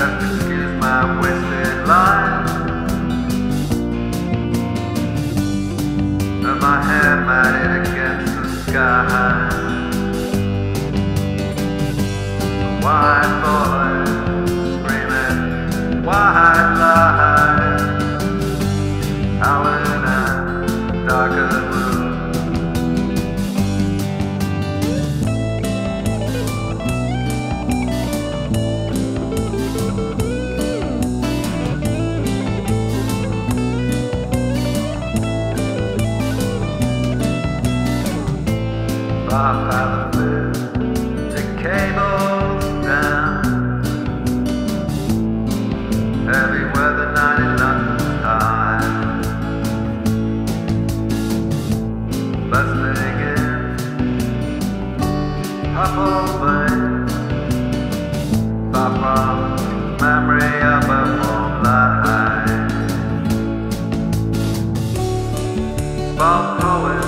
Just excuse my wasted life and my hair matted against the sky. White boy screaming white lies, howling at darker blue. Off how the the cables down. Heavy weather night in London high, bustling in Hufflepuff, far from memory of a warm light. Small poets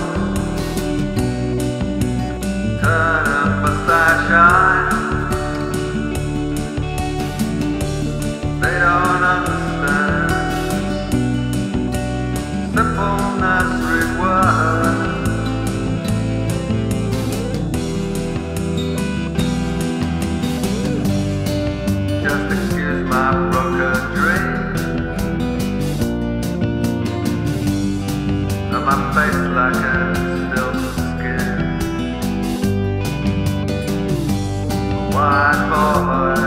turn up a starshine. They don't understand simple nursery words. Just excuse my broken dreams and my face like a still skin. White boy